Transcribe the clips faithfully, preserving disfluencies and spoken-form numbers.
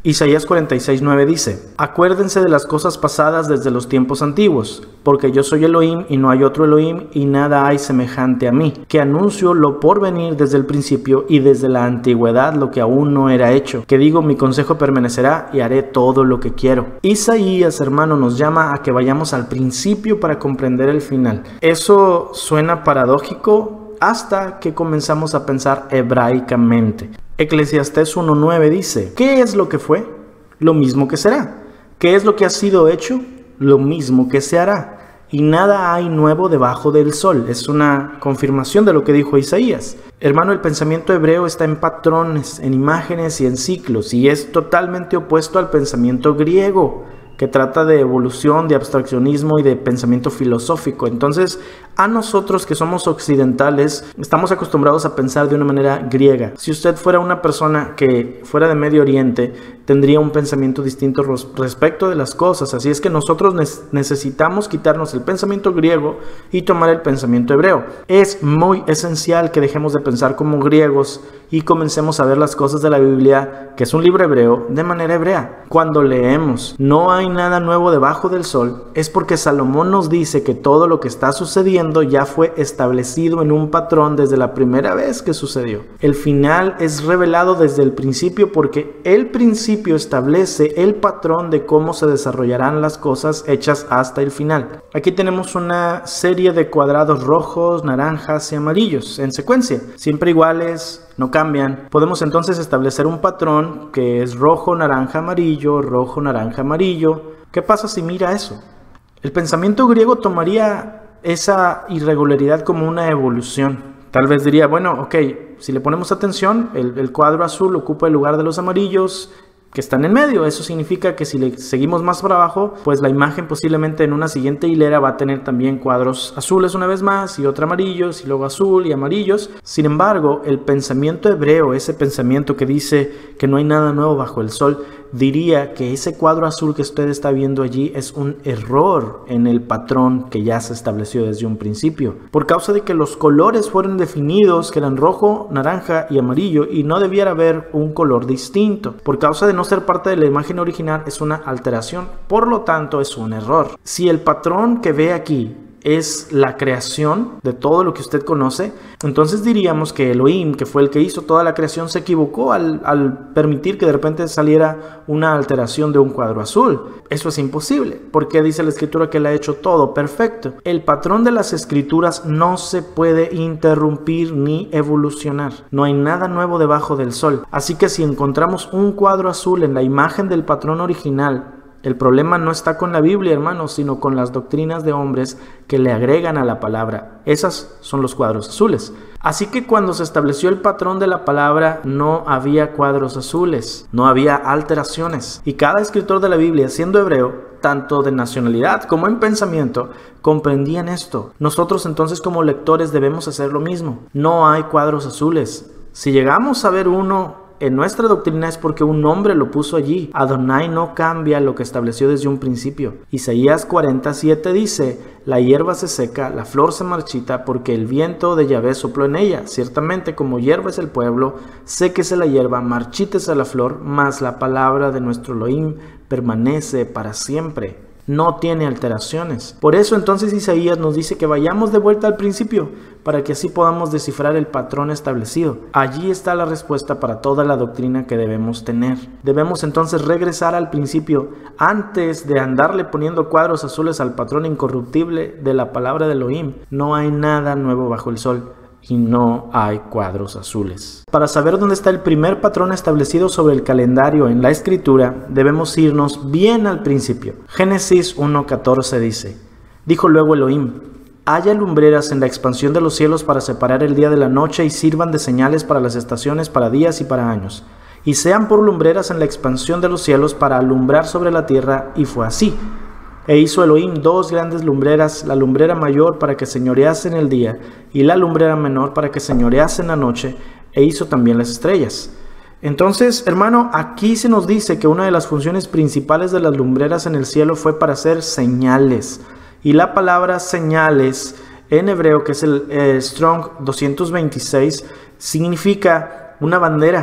Isaías cuarenta y seis, nueve dice: acuérdense de las cosas pasadas desde los tiempos antiguos, porque yo soy Elohim y no hay otro Elohim y nada hay semejante a mí, que anuncio lo por venir desde el principio y desde la antigüedad lo que aún no era hecho, que digo mi consejo permanecerá y haré todo lo que quiero. Isaías, hermano, nos llama a que vayamos al principio para comprender el final. Eso suena paradójico hasta que comenzamos a pensar hebraicamente. Eclesiastés uno nueve dice: ¿qué es lo que fue? Lo mismo que será. ¿Qué es lo que ha sido hecho? Lo mismo que se hará. Y nada hay nuevo debajo del sol. Es una confirmación de lo que dijo Isaías. Hermano, el pensamiento hebreo está en patrones, en imágenes y en ciclos, y es totalmente opuesto al pensamiento griego, que trata de evolución, de abstraccionismo y de pensamiento filosófico. Entonces, a nosotros que somos occidentales, estamos acostumbrados a pensar de una manera griega. Si usted fuera una persona que fuera de Medio Oriente, tendría un pensamiento distinto respecto de las cosas. Así es que nosotros necesitamos quitarnos el pensamiento griego y tomar el pensamiento hebreo. Es muy esencial que dejemos de pensar como griegos y comencemos a ver las cosas de la Biblia, que es un libro hebreo, de manera hebrea. Cuando leemos "no hay nada nuevo debajo del sol", es porque Salomón nos dice que todo lo que está sucediendo ya fue establecido en un patrón desde la primera vez que sucedió. El final es revelado desde el principio porque el principio establece el patrón de cómo se desarrollarán las cosas hechas hasta el final. Aquí tenemos una serie de cuadrados rojos, naranjas y amarillos en secuencia, siempre iguales, no cambian. Podemos entonces establecer un patrón que es rojo, naranja, amarillo, rojo, naranja, amarillo. ¿Qué pasa si mira eso? El pensamiento griego tomaría esa irregularidad como una evolución. Tal vez diría, bueno, ok, si le ponemos atención, el, el cuadro azul ocupa el lugar de los amarillos que están en medio. Eso significa que si le seguimos más para abajo, pues la imagen posiblemente en una siguiente hilera va a tener también cuadros azules una vez más, y otro amarillos, y luego azul y amarillos. Sin embargo, el pensamiento hebreo, ese pensamiento que dice que no hay nada nuevo bajo el sol, diría que ese cuadro azul que usted está viendo allí es un error en el patrón que ya se estableció desde un principio, por causa de que los colores fueron definidos, que eran rojo, naranja y amarillo, y no debiera haber un color distinto. Por causa de no ser parte de la imagen original, es una alteración, por lo tanto es un error. Si el patrón que ve aquí es la creación de todo lo que usted conoce, entonces diríamos que Elohim, que fue el que hizo toda la creación, se equivocó al, al permitir que de repente saliera una alteración de un cuadro azul. Eso es imposible, porque dice la escritura que él ha hecho todo perfecto. El patrón de las escrituras no se puede interrumpir ni evolucionar. No hay nada nuevo debajo del sol. Así que si encontramos un cuadro azul en la imagen del patrón original, el problema no está con la Biblia, hermanos, sino con las doctrinas de hombres que le agregan a la palabra. Esas son los cuadros azules. Así que cuando se estableció el patrón de la palabra, no había cuadros azules, no había alteraciones. Y cada escritor de la Biblia, siendo hebreo, tanto de nacionalidad como en pensamiento, comprendían esto. Nosotros entonces como lectores debemos hacer lo mismo. No hay cuadros azules. Si llegamos a ver uno en nuestra doctrina es porque un hombre lo puso allí. Adonai no cambia lo que estableció desde un principio. Isaías cuarenta siete dice: la hierba se seca, la flor se marchita, porque el viento de Yahvé sopló en ella. Ciertamente como hierba es el pueblo, séquese la hierba, marchítese la flor, mas la palabra de nuestro Elohim permanece para siempre. No tiene alteraciones. Por eso entonces Isaías nos dice que vayamos de vuelta al principio, para que así podamos descifrar el patrón establecido. Allí está la respuesta para toda la doctrina que debemos tener. Debemos entonces regresar al principio, antes de andarle poniendo cuadros azules al patrón incorruptible de la palabra de Elohim. No hay nada nuevo bajo el sol, y no hay cuadros azules. Para saber dónde está el primer patrón establecido sobre el calendario en la escritura, debemos irnos bien al principio. Génesis uno catorce dice: dijo luego Elohim: haya lumbreras en la expansión de los cielos para separar el día de la noche, y sirvan de señales para las estaciones, para días y para años, y sean por lumbreras en la expansión de los cielos para alumbrar sobre la tierra. Y fue así. E hizo Elohim dos grandes lumbreras, la lumbrera mayor para que señorease en el día, y la lumbrera menor para que señorease en la noche, e hizo también las estrellas. Entonces, hermano, aquí se nos dice que una de las funciones principales de las lumbreras en el cielo fue para hacer señales. Y la palabra señales en hebreo, que es el eh, Strong doscientos veintiséis, significa una bandera,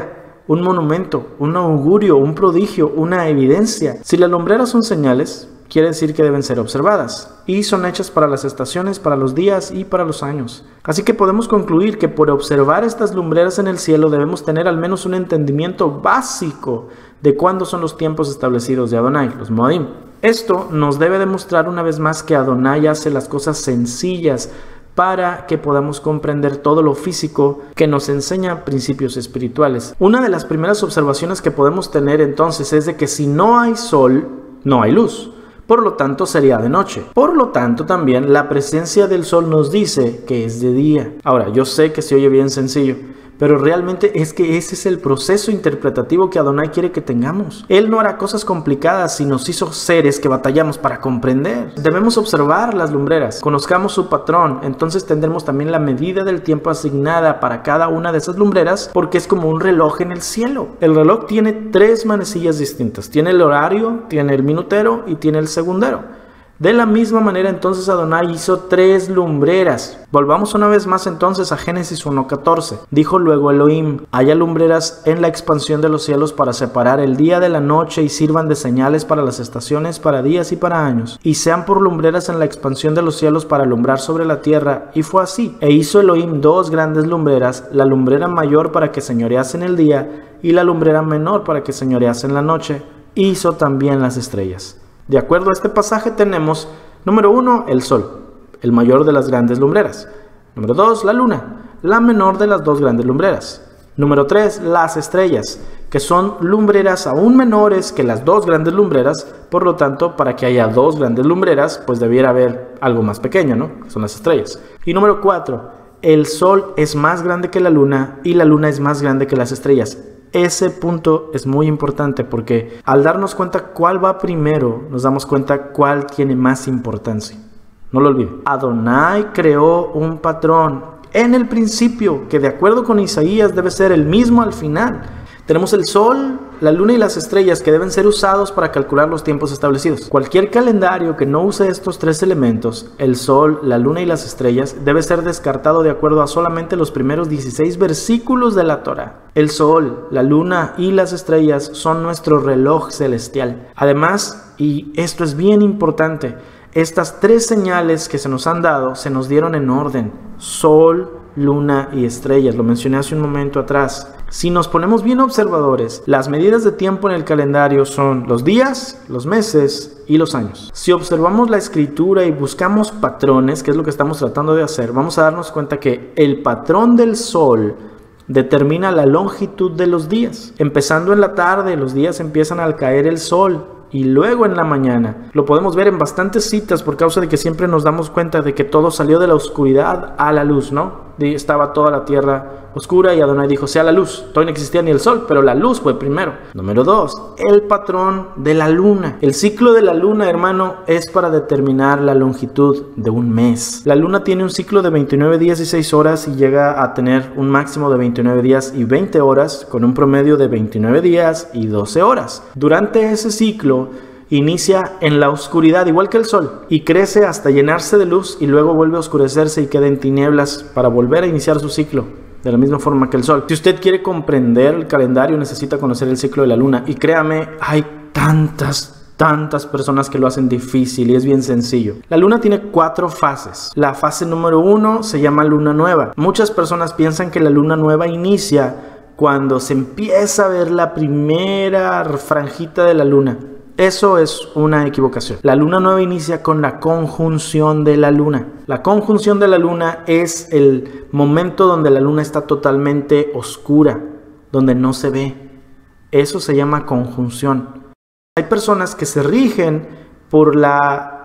un monumento, un augurio, un prodigio, una evidencia. Si las lumbreras son señales, quiere decir que deben ser observadas, y son hechas para las estaciones, para los días y para los años. Así que podemos concluir que por observar estas lumbreras en el cielo debemos tener al menos un entendimiento básico de cuándo son los tiempos establecidos de Adonai, los Moadim. Esto nos debe demostrar una vez más que Adonai hace las cosas sencillas para que podamos comprender todo lo físico que nos enseña principios espirituales. Una de las primeras observaciones que podemos tener entonces es de que si no hay sol, no hay luz. Por lo tanto, sería de noche. Por lo tanto, también la presencia del sol nos dice que es de día. Ahora, yo sé que se oye bien sencillo, pero realmente es que ese es el proceso interpretativo que Adonai quiere que tengamos. Él no hará cosas complicadas si nos hizo seres que batallamos para comprender. Debemos observar las lumbreras, conozcamos su patrón, entonces tendremos también la medida del tiempo asignada para cada una de esas lumbreras, porque es como un reloj en el cielo. El reloj tiene tres manecillas distintas. Tiene el horario, tiene el minutero y tiene el segundero. De la misma manera, entonces, Adonai hizo tres lumbreras. Volvamos una vez más entonces a Génesis uno catorce. Dijo luego Elohim: haya lumbreras en la expansión de los cielos para separar el día de la noche y sirvan de señales para las estaciones, para días y para años. Y sean por lumbreras en la expansión de los cielos para alumbrar sobre la tierra. Y fue así. E hizo Elohim dos grandes lumbreras, la lumbrera mayor para que señorease en el día y la lumbrera menor para que señorease en la noche. Hizo también las estrellas. De acuerdo a este pasaje tenemos, número uno, el sol, el mayor de las grandes lumbreras. Número dos, la luna, la menor de las dos grandes lumbreras. Número tres, las estrellas, que son lumbreras aún menores que las dos grandes lumbreras. Por lo tanto, para que haya dos grandes lumbreras, pues debiera haber algo más pequeño, ¿no? Que son las estrellas. Y número cuatro, el sol es más grande que la luna y la luna es más grande que las estrellas. Ese punto es muy importante porque al darnos cuenta cuál va primero, nos damos cuenta cuál tiene más importancia. No lo olviden. Adonai creó un patrón en el principio que, de acuerdo con Isaías, debe ser el mismo al final. Tenemos el sol, la luna y las estrellas que deben ser usados para calcular los tiempos establecidos. Cualquier calendario que no use estos tres elementos, el sol, la luna y las estrellas, debe ser descartado de acuerdo a solamente los primeros dieciséis versículos de la Torá. El sol, la luna y las estrellas son nuestro reloj celestial. Además, y esto es bien importante, estas tres señales que se nos han dado se nos dieron en orden: sol, luna y estrellas. Lo mencioné hace un momento atrás. Si nos ponemos bien observadores, las medidas de tiempo en el calendario son los días, los meses y los años. Si observamos la escritura y buscamos patrones, que es lo que estamos tratando de hacer, vamos a darnos cuenta que el patrón del sol determina la longitud de los días. Empezando en la tarde, los días empiezan al caer el sol. Y luego en la mañana. Lo podemos ver en bastantes citas por causa de que siempre nos damos cuenta de que todo salió de la oscuridad a la luz, ¿no? Estaba toda la tierra oscura y Adonai dijo: sea la luz. Todavía no existía ni el sol, pero la luz fue primero. Número dos, el patrón de la luna. El ciclo de la luna, hermano, es para determinar la longitud de un mes. La luna tiene un ciclo de veintinueve días y seis horas y llega a tener un máximo de veintinueve días y veinte horas, con un promedio de veintinueve días y doce horas. Durante ese ciclo inicia en la oscuridad, igual que el sol, y crece hasta llenarse de luz y luego vuelve a oscurecerse y queda en tinieblas para volver a iniciar su ciclo, de la misma forma que el sol. Si usted quiere comprender el calendario, necesita conocer el ciclo de la luna. Y créame, hay tantas, tantas personas que lo hacen difícil y es bien sencillo. La luna tiene cuatro fases. La fase número uno se llama luna nueva. Muchas personas piensan que la luna nueva inicia cuando se empieza a ver la primera franjita de la luna. Eso es una equivocación. La luna nueva inicia con la conjunción de la luna. La conjunción de la luna es el momento donde la luna está totalmente oscura, donde no se ve. Eso se llama conjunción. Hay personas que se rigen por la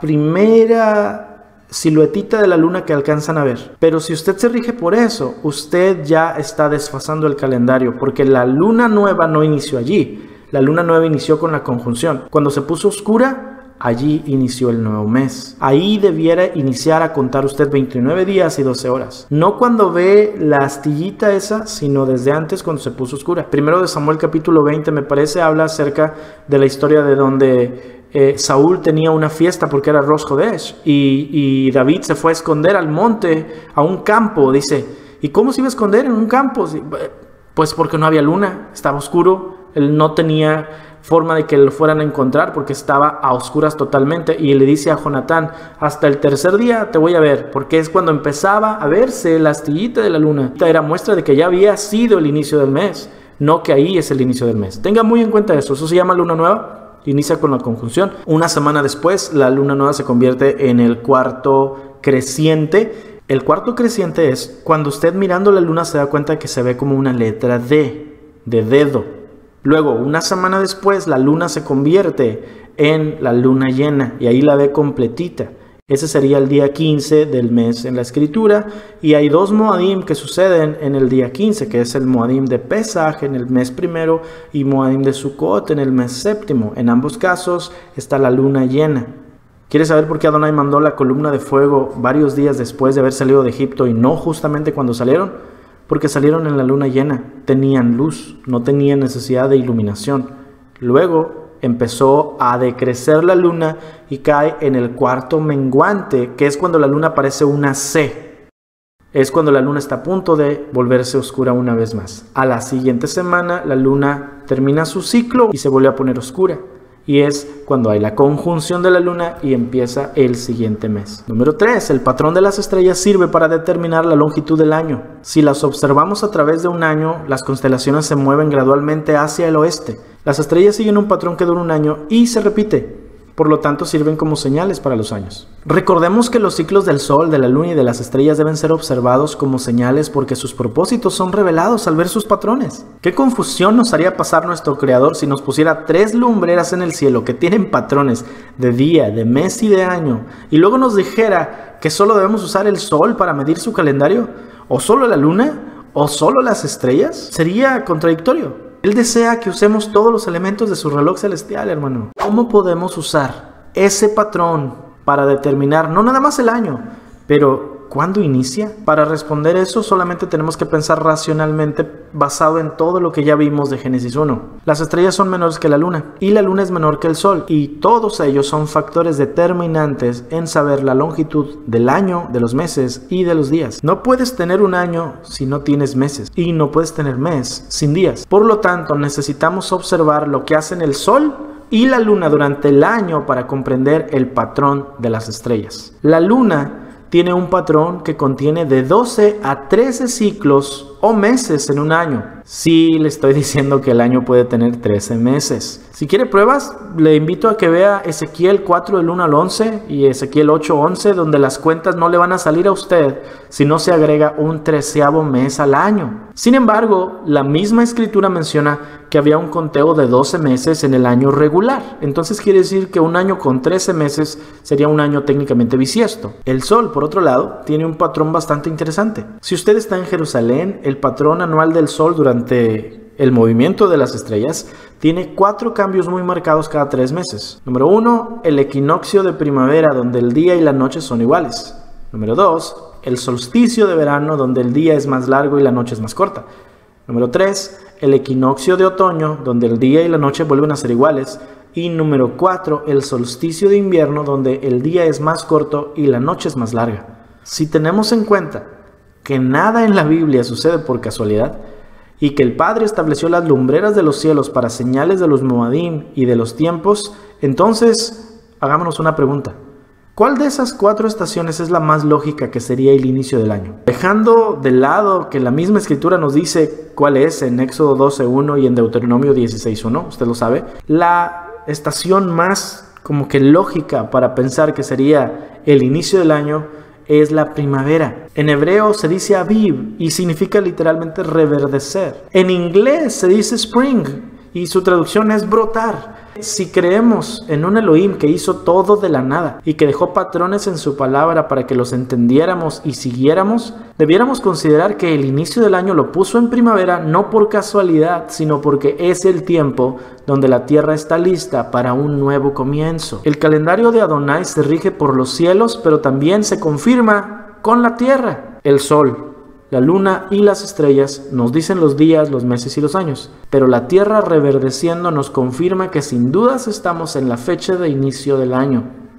primera siluetita de la luna que alcanzan a ver. Pero si usted se rige por eso, usted ya está desfasando el calendario, porque la luna nueva no inició allí. La luna nueva inició con la conjunción. Cuando se puso oscura, allí inició el nuevo mes. Ahí debiera iniciar a contar usted veintinueve días y doce horas. No cuando ve la astillita esa, sino desde antes, cuando se puso oscura. Primero de Samuel capítulo veinte, me parece, habla acerca de la historia de donde eh, Saúl tenía una fiesta porque era Rosh Hodesh. Y, y David se fue a esconder al monte, a un campo, dice. ¿Y cómo se iba a esconder en un campo? Pues porque no había luna, estaba oscuro, él no tenía forma de que lo fueran a encontrar porque estaba a oscuras totalmente. Y le dice a Jonatán, hasta el tercer día te voy a ver, porque es cuando empezaba a verse la astillita de la luna. Esta era muestra de que ya había sido el inicio del mes, no que ahí es el inicio del mes. Tenga muy en cuenta eso, eso se llama luna nueva. Inicia con la conjunción. Una semana después, la luna nueva se convierte en el cuarto creciente. El cuarto creciente es cuando usted mirando la luna se da cuenta que se ve como una letra D, de dedo. Luego, una semana después, la luna se convierte en la luna llena y ahí la ve completita. Ese sería el día quince del mes en la escritura. Y hay dos Moadim que suceden en el día quince, que es el Moadim de Pesaj en el mes primero y Moadim de Sukkot en el mes séptimo. En ambos casos está la luna llena. ¿Quieres saber por qué Adonai mandó la columna de fuego varios días después de haber salido de Egipto y no justamente cuando salieron? Porque salieron en la luna llena, tenían luz, no tenían necesidad de iluminación. Luego empezó a decrecer la luna y cae en el cuarto menguante, que es cuando la luna parece una C. Es cuando la luna está a punto de volverse oscura una vez más. A la siguiente semana la luna termina su ciclo y se vuelve a poner oscura. Y es cuando hay la conjunción de la luna y empieza el siguiente mes. Número tres. El patrón de las estrellas sirve para determinar la longitud del año. Si las observamos a través de un año, las constelaciones se mueven gradualmente hacia el oeste. Las estrellas siguen un patrón que dura un año y se repite. Por lo tanto, sirven como señales para los años. Recordemos que los ciclos del Sol, de la Luna y de las estrellas deben ser observados como señales porque sus propósitos son revelados al ver sus patrones. ¿Qué confusión nos haría pasar nuestro Creador si nos pusiera tres lumbreras en el cielo que tienen patrones de día, de mes y de año, y luego nos dijera que solo debemos usar el Sol para medir su calendario? ¿O solo la Luna? ¿O solo las estrellas? Sería contradictorio. Él desea que usemos todos los elementos de su reloj celestial, hermano. ¿Cómo podemos usar ese patrón para determinar no nada más el año, pero cuándo inicia? Para responder eso solamente tenemos que pensar racionalmente basado en todo lo que ya vimos de Génesis uno. Las estrellas son menores que la luna y la luna es menor que el sol, y todos ellos son factores determinantes en saber la longitud del año, de los meses y de los días. No puedes tener un año si no tienes meses, y no puedes tener mes sin días. Por lo tanto, necesitamos observar lo que hacen el sol y la luna durante el año para comprender el patrón de las estrellas. La luna tiene un patrón que contiene de doce a trece ciclos o meses en un año. Sí, le estoy diciendo que el año puede tener trece meses. Si quiere pruebas, le invito a que vea Ezequiel cuatro del uno al once y Ezequiel ocho once, donde las cuentas no le van a salir a usted si no se agrega un treceavo mes al año. Sin embargo, la misma escritura menciona que había un conteo de doce meses en el año regular. Entonces quiere decir que un año con trece meses sería un año técnicamente bisiesto. El sol, por otro lado, tiene un patrón bastante interesante. Si usted está en Jerusalén, el patrón anual del sol durante el movimiento de las estrellas tiene cuatro cambios muy marcados cada tres meses. Número uno, el equinoccio de primavera, donde el día y la noche son iguales. Número dos, el solsticio de verano, donde el día es más largo y la noche es más corta. Número tres, el equinoccio de otoño, donde el día y la noche vuelven a ser iguales. Y número cuatro, el solsticio de invierno, donde el día es más corto y la noche es más larga. Si tenemos en cuenta que nada en la Biblia sucede por casualidad, y que el Padre estableció las lumbreras de los cielos para señales de los Moadim y de los tiempos, entonces hagámonos una pregunta. ¿Cuál de esas cuatro estaciones es la más lógica que sería el inicio del año? Dejando de lado que la misma escritura nos dice cuál es en Éxodo doce uno y en Deuteronomio dieciséis uno, usted lo sabe, la estación más como que lógica para pensar que sería el inicio del año es la primavera. En hebreo se dice aviv y significa literalmente reverdecer. En inglés se dice spring y su traducción es brotar. Si creemos en un Elohim que hizo todo de la nada y que dejó patrones en su palabra para que los entendiéramos y siguiéramos, debiéramos considerar que el inicio del año lo puso en primavera no por casualidad, sino porque es el tiempo donde la tierra está lista para un nuevo comienzo. El calendario de Adonai se rige por los cielos, pero también se confirma con la tierra. El sol, la luna y las estrellas nos dicen los días, los meses y los años, pero la tierra reverdeciendo nos confirma que sin dudas estamos en la fecha de inicio del año.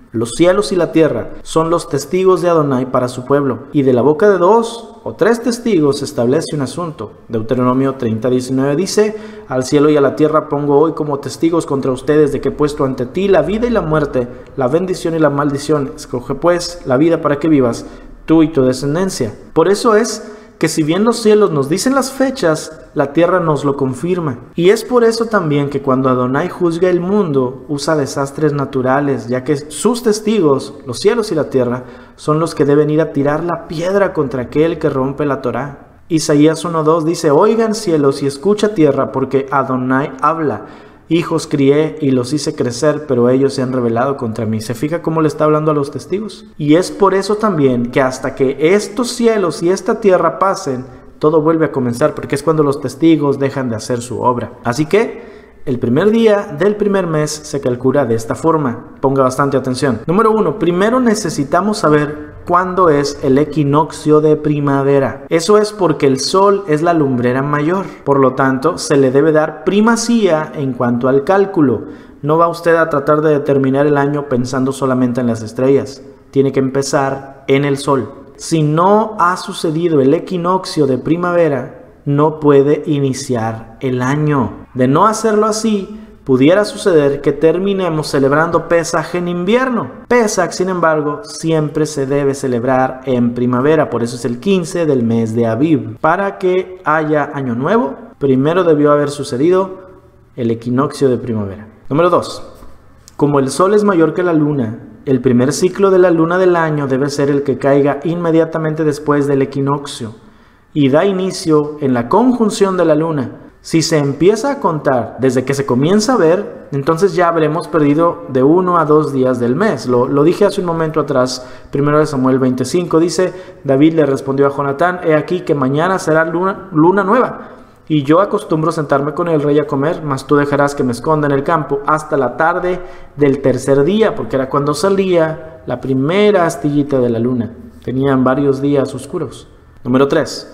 Los cielos y la tierra son los testigos de Adonai para su pueblo, y de la boca de dos o tres testigos se establece un asunto. Deuteronomio treinta diecinueve dice: al cielo y a la tierra pongo hoy como testigos contra ustedes de que he puesto ante ti la vida y la muerte, la bendición y la maldición. Escoge pues la vida para que vivas, tú y tu descendencia. Por eso es que si bien los cielos nos dicen las fechas, la tierra nos lo confirma. Y es por eso también que cuando Adonai juzga el mundo, usa desastres naturales, ya que sus testigos, los cielos y la tierra, son los que deben ir a tirar la piedra contra aquel que rompe la Torá. Isaías uno dos dice: oigan cielos y escucha tierra, porque Adonai habla. Hijos crié y los hice crecer, pero ellos se han rebelado contra mí. ¿Se fija cómo le está hablando a los testigos? Y es por eso también que hasta que estos cielos y esta tierra pasen, todo vuelve a comenzar, porque es cuando los testigos dejan de hacer su obra. Así que el primer día del primer mes se calcula de esta forma. Ponga bastante atención. Número uno, primero necesitamos saber cuándo es el equinoccio de primavera. Eso es porque el sol es la lumbrera mayor. Por lo tanto, se le debe dar primacía en cuanto al cálculo. No va usted a tratar de determinar el año pensando solamente en las estrellas. Tiene que empezar en el sol. Si no ha sucedido el equinoccio de primavera, no puede iniciar el año. De no hacerlo así, pudiera suceder que terminemos celebrando Pesaj en invierno. Pesaj, sin embargo, siempre se debe celebrar en primavera, por eso es el quince del mes de Aviv. Para que haya año nuevo, primero debió haber sucedido el equinoccio de primavera. Número dos. Como el sol es mayor que la luna, el primer ciclo de la luna del año debe ser el que caiga inmediatamente después del equinoccio y da inicio en la conjunción de la luna. Si se empieza a contar desde que se comienza a ver, entonces ya habremos perdido de uno a dos días del mes. Lo, lo dije hace un momento atrás, primero de Samuel veinticinco, dice: David le respondió a Jonatán: he aquí que mañana será luna, luna nueva, y yo acostumbro sentarme con el rey a comer, mas tú dejarás que me esconda en el campo hasta la tarde del tercer día, porque era cuando salía la primera astillita de la luna. Tenían varios días oscuros. Número tres.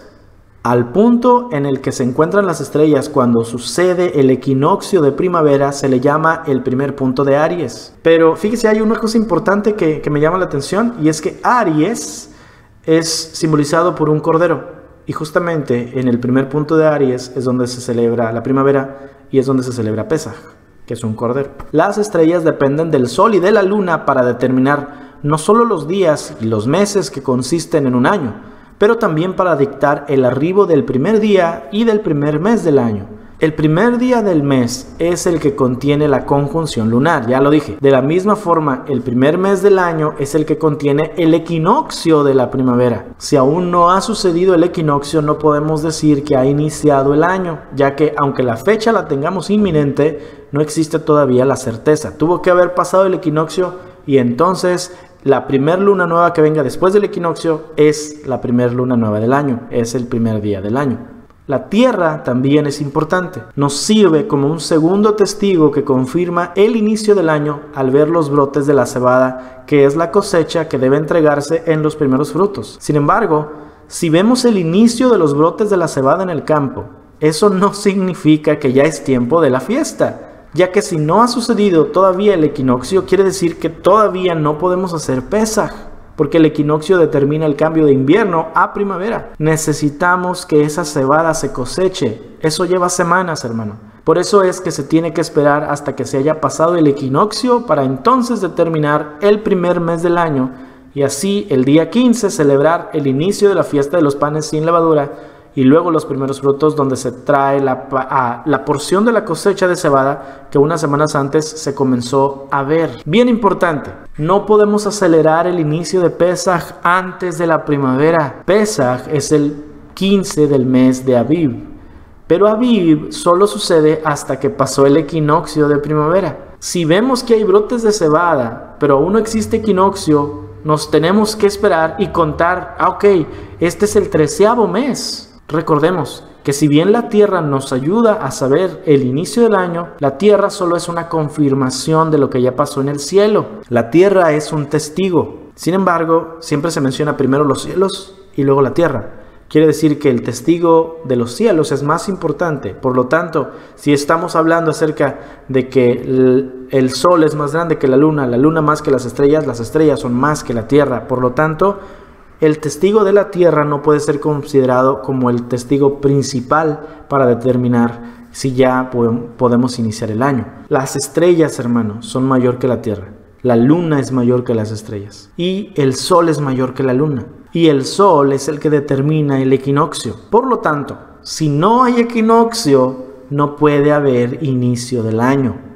Al punto en el que se encuentran las estrellas cuando sucede el equinoccio de primavera se le llama el primer punto de Aries. Pero fíjese, hay una cosa importante que, que me llama la atención, y es que Aries es simbolizado por un cordero. Y justamente en el primer punto de Aries es donde se celebra la primavera y es donde se celebra Pesaj, que es un cordero. Las estrellas dependen del sol y de la luna para determinar no solo los días y los meses que consisten en un año, pero también para dictar el arribo del primer día y del primer mes del año. El primer día del mes es el que contiene la conjunción lunar, ya lo dije. De la misma forma, el primer mes del año es el que contiene el equinoccio de la primavera. Si aún no ha sucedido el equinoccio, no podemos decir que ha iniciado el año, ya que aunque la fecha la tengamos inminente, no existe todavía la certeza. Tuvo que haber pasado el equinoccio y entonces la primer luna nueva que venga después del equinoccio es la primer luna nueva del año, es el primer día del año. La tierra también es importante. Nos sirve como un segundo testigo que confirma el inicio del año al ver los brotes de la cebada, que es la cosecha que debe entregarse en los primeros frutos. Sin embargo, si vemos el inicio de los brotes de la cebada en el campo, eso no significa que ya es tiempo de la fiesta, ya que si no ha sucedido todavía el equinoccio, quiere decir que todavía no podemos hacer Pesaj, porque el equinoccio determina el cambio de invierno a primavera. Necesitamos que esa cebada se coseche. Eso lleva semanas, hermano. Por eso es que se tiene que esperar hasta que se haya pasado el equinoccio para entonces determinar el primer mes del año y así el día quince celebrar el inicio de la fiesta de los panes sin levadura y luego los primeros frutos, donde se trae la, a, la porción de la cosecha de cebada que unas semanas antes se comenzó a ver. Bien importante, no podemos acelerar el inicio de Pesaj antes de la primavera. Pesaj es el quince del mes de Aviv, pero Aviv solo sucede hasta que pasó el equinoccio de primavera. Si vemos que hay brotes de cebada, pero aún no existe equinoccio, nos tenemos que esperar y contar, ah, ok, este es el treceavo mes. Recordemos que si bien la tierra nos ayuda a saber el inicio del año, la tierra solo es una confirmación de lo que ya pasó en el cielo. La tierra es un testigo. Sin embargo, siempre se menciona primero los cielos y luego la tierra. Quiere decir que el testigo de los cielos es más importante. Por lo tanto, si estamos hablando acerca de que el, el sol es más grande que la luna, la luna más que las estrellas, las estrellas son más que la tierra. Por lo tanto, el testigo de la tierra no puede ser considerado como el testigo principal para determinar si ya podemos iniciar el año. Las estrellas, hermanos, son mayor que la tierra. La luna es mayor que las estrellas. Y el sol es mayor que la luna. Y el sol es el que determina el equinoccio. Por lo tanto, si no hay equinoccio, no puede haber inicio del año.